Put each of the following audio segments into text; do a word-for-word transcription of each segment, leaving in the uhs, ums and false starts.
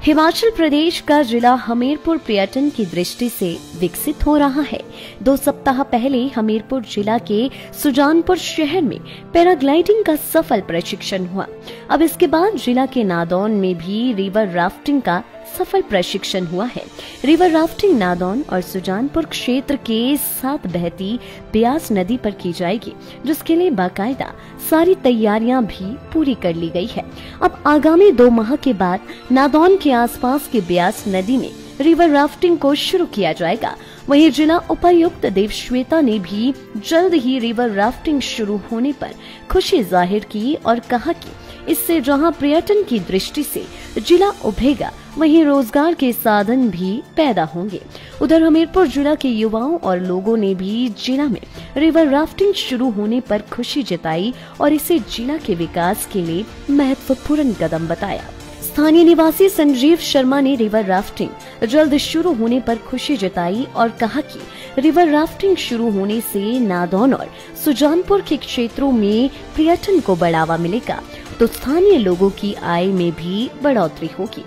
हिमाचल प्रदेश का जिला हमीरपुर पर्यटन की दृष्टि से विकसित हो रहा है। दो सप्ताह पहले हमीरपुर जिला के सुजानपुर शहर में पैराग्लाइडिंग का सफल प्रशिक्षण हुआ। अब इसके बाद जिला के नादौन में भी रिवर राफ्टिंग का सफल प्रशिक्षण हुआ है। रिवर राफ्टिंग नादौन और सुजानपुर क्षेत्र के साथ बहती ब्यास नदी पर की जाएगी, जिसके लिए बाकायदा सारी तैयारियां भी पूरी कर ली गई है। अब आगामी दो माह के बाद नादौन के आसपास की ब्यास नदी में रिवर राफ्टिंग को शुरू किया जाएगा। वहीं जिला उपायुक्त देवश्वेता ने भी जल्द ही रिवर राफ्टिंग शुरू होने पर खुशी जाहिर की और कहा कि इससे जहां पर्यटन की दृष्टि से जिला उभरेगा, वहीं रोजगार के साधन भी पैदा होंगे। उधर हमीरपुर जिला के युवाओं और लोगों ने भी जिला में रिवर राफ्टिंग शुरू होने पर खुशी जताई और इसे जिला के विकास के लिए महत्वपूर्ण कदम बताया। स्थानीय निवासी संजीव शर्मा ने रिवर राफ्टिंग जल्द शुरू होने पर खुशी जताई और कहा कि रिवर राफ्टिंग शुरू होने से नादौन और सुजानपुर के क्षेत्रों में पर्यटन को बढ़ावा मिलेगा, तो स्थानीय लोगों की आय में भी बढ़ोतरी होगी।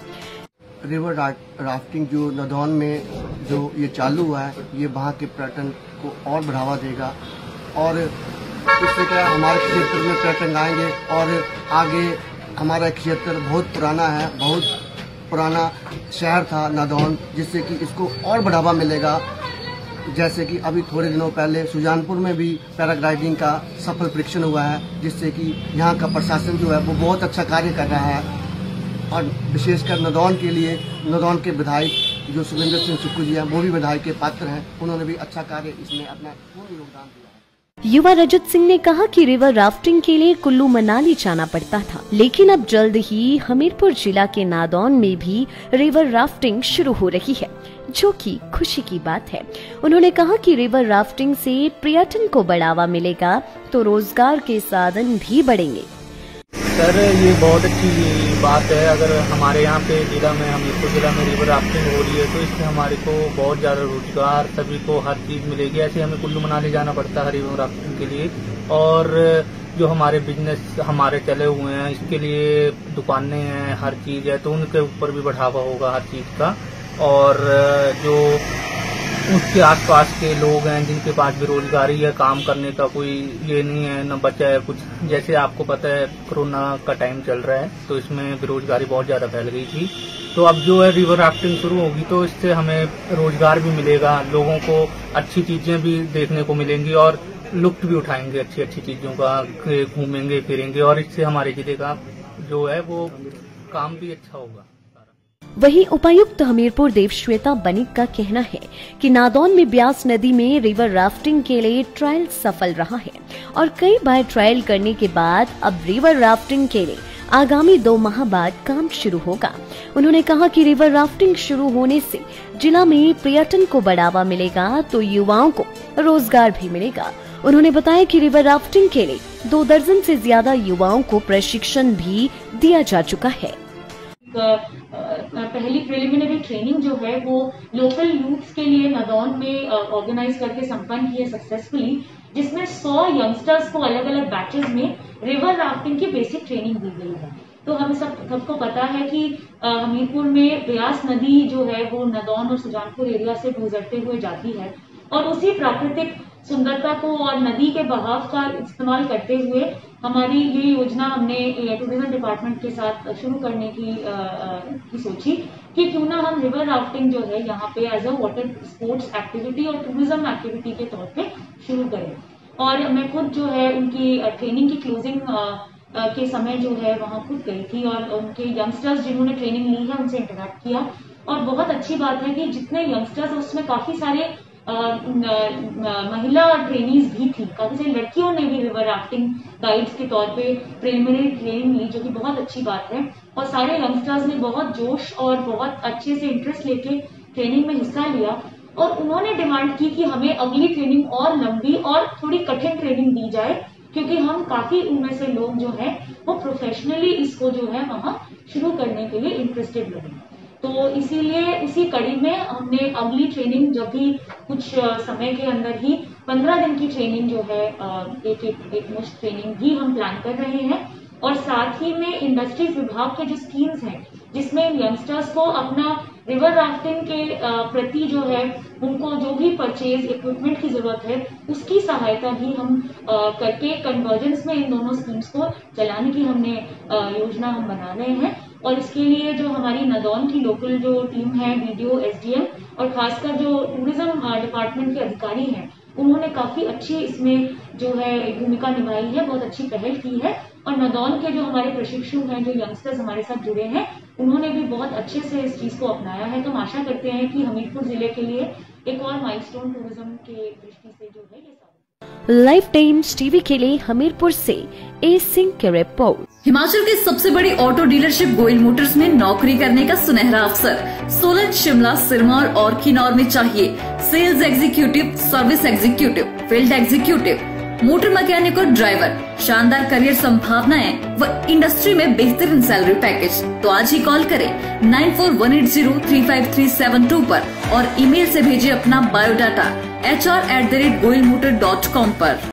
रिवर राफ्टिंग जो नादौन में जो ये चालू हुआ है, ये वहाँ के पर्यटन को और बढ़ावा देगा और इससे क्या हमारे क्षेत्र में पर्यटन आएंगे और आगे हमारा क्षेत्र बहुत पुराना है, बहुत पुराना शहर था नादौन, जिससे कि इसको और बढ़ावा मिलेगा। जैसे कि अभी थोड़े दिनों पहले सुजानपुर में भी पैराग्लाइडिंग का सफल परीक्षण हुआ है, जिससे कि यहाँ का प्रशासन जो है वो बहुत अच्छा कार्य कर रहा है और विशेषकर नादौन के लिए नादौन के विधायक जो सुरेंद्र सिंह सुक्खू जी हैं, वो भी विधायक के पात्र हैं। उन्होंने भी अच्छा कार्य इसमें अपना पूर्ण योगदान दिया है। युवा रजत सिंह ने कहा कि रिवर राफ्टिंग के लिए कुल्लू मनाली जाना पड़ता था, लेकिन अब जल्द ही हमीरपुर जिला के नादौन में भी रिवर राफ्टिंग शुरू हो रही है, जो कि खुशी की बात है। उन्होंने कहा कि रिवर राफ्टिंग से पर्यटन को बढ़ावा मिलेगा, तो रोजगार के साधन भी बढ़ेंगे। सर, ये बहुत अच्छी बात है। अगर हमारे यहाँ पे जिला में हमीरपुर जिला में रिवर राफ्टिंग हो रही है, तो इससे हमारे को बहुत ज़्यादा रोजगार, सभी को हर चीज़ मिलेगी। ऐसे हमें कुल्लू मनाली जाना पड़ता है रिवर राफ्टिंग के लिए, और जो हमारे बिजनेस हमारे चले हुए हैं, इसके लिए दुकानें हैं, हर चीज़ है, तो उनके ऊपर भी बढ़ावा होगा हर चीज़ का। और जो उसके आसपास के लोग हैं जिनके पास बेरोजगारी है, काम करने का कोई ये नहीं है, न बचा है कुछ। जैसे आपको पता है कोरोना का टाइम चल रहा है, तो इसमें बेरोजगारी बहुत ज्यादा फैल गई थी। तो अब जो है रिवर राफ्टिंग शुरू होगी, तो इससे हमें रोजगार भी मिलेगा, लोगों को अच्छी चीजें भी देखने को मिलेंगी और लुत्फ भी उठाएंगे अच्छी अच्छी चीजों का, घूमेंगे फिरेंगे, और इससे हमारे जिले का जो है वो काम भी अच्छा होगा। वहीं उपायुक्त हमीरपुर देवश्वेता बनिक का कहना है कि नादौन में ब्यास नदी में रिवर राफ्टिंग के लिए ट्रायल सफल रहा है और कई बार ट्रायल करने के बाद अब रिवर राफ्टिंग के लिए आगामी दो माह बाद काम शुरू होगा। उन्होंने कहा कि रिवर राफ्टिंग शुरू होने से जिला में पर्यटन को बढ़ावा मिलेगा, तो युवाओं को रोजगार भी मिलेगा। उन्होंने बताया कि रिवर राफ्टिंग के लिए दो दर्जन से ज्यादा युवाओं को प्रशिक्षण भी दिया जा चुका है। पहली प्रिलिमिनरी ट्रेनिंग जो है वो लोकल यूथ्स के लिए नादौन में ऑर्गेनाइज करके संपन्न की है सक्सेसफुली, जिसमें सौ यंगस्टर्स को अलग अलग बैचेस में रिवर राफ्टिंग की बेसिक ट्रेनिंग दी गई है। तो हमें सब सबको पता है कि हमीरपुर में ब्यास नदी जो है वो नादौन और सुजानपुर एरिया से गुजरते हुए जाती है, और उसी प्राकृतिक सुंदरता को और नदी के बहाव का इस्तेमाल करते हुए हमारी ये योजना हमने टूरिज्म डिपार्टमेंट के साथ शुरू करने की, आ, आ, की सोची कि क्यों ना हम रिवर राफ्टिंग जो है यहाँ पे as a water sports activity और टूरिज्म एक्टिविटी के तौर पे शुरू करें। और मैं खुद जो है उनकी ट्रेनिंग की क्लोजिंग के समय जो है वहाँ खुद गई थी और उनके यंगस्टर्स जिन्होंने ट्रेनिंग ली है उनसे इंटरेक्ट किया, और बहुत अच्छी बात है कि जितने यंगस्टर्स उसमें काफी सारे आ, न, न, महिला ट्रेनीज भी थी, काफी सारी लड़कियों ने भी रिवर राफ्टिंग गाइड्स के तौर पे प्रिलिमिनरी ट्रेनिंग ली, जो कि बहुत अच्छी बात है। और सारे यंगस्टर्स ने बहुत जोश और बहुत अच्छे से इंटरेस्ट लेके ट्रेनिंग में हिस्सा लिया, और उन्होंने डिमांड की कि हमें अगली ट्रेनिंग और लंबी और थोड़ी कठिन ट्रेनिंग दी जाए, क्योंकि हम काफी उनमें से लोग जो है वो प्रोफेशनली इसको जो है वहाँ शुरू करने के लिए इंटरेस्टेड लगे। तो इसीलिए इसी कड़ी में हमने अगली ट्रेनिंग, जब भी कुछ समय के अंदर ही पंद्रह दिन की ट्रेनिंग जो है एक एक, एक मुश्त ट्रेनिंग भी हम प्लान कर रहे हैं, और साथ ही में इंडस्ट्रीज विभाग के जो स्कीम्स हैं जिसमें यंगस्टर्स को अपना रिवर राफ्टिंग के प्रति जो है उनको जो भी परचेज इक्विपमेंट की जरूरत है उसकी सहायता भी हम करके कन्वर्जेंस में इन दोनों स्कीम्स को चलाने की हमने योजना हम बना रहे हैं। और इसके लिए जो हमारी नदौन की लोकल जो टीम है, बीडीओ, एसडीएम और खासकर जो टूरिज्म डिपार्टमेंट के अधिकारी हैं, उन्होंने काफी अच्छी इसमें जो है भूमिका निभाई है, बहुत अच्छी पहल की है। और नदौन के जो हमारे प्रशिक्षु हैं, जो यंगस्टर्स हमारे साथ जुड़े हैं, उन्होंने भी बहुत अच्छे से इस चीज को अपनाया है। तो हम आशा करते हैं कि हमीरपुर जिले के लिए एक और माइलस्टोन टूरिज्म के दृष्टि से जो है ये लाइव टाइम्स टीवी के लिए हमीरपुर से ए सिंह की रिपोर्ट। हिमाचल की सबसे बड़ी ऑटो डीलरशिप गोयल मोटर्स में नौकरी करने का सुनहरा अवसर। सोलन, शिमला, सिरमौर और किन्नौर में चाहिए sales executive, service executive, field executive, motor mechanic और ड्राइवर। शानदार करियर संभावनाएं व इंडस्ट्री में बेहतरीन सैलरी पैकेज। तो आज ही कॉल करें nine four one eight zero three five three seven two पर और ईमेल से भेजिए अपना biodata H R at the rate Goyal motor dot com पर।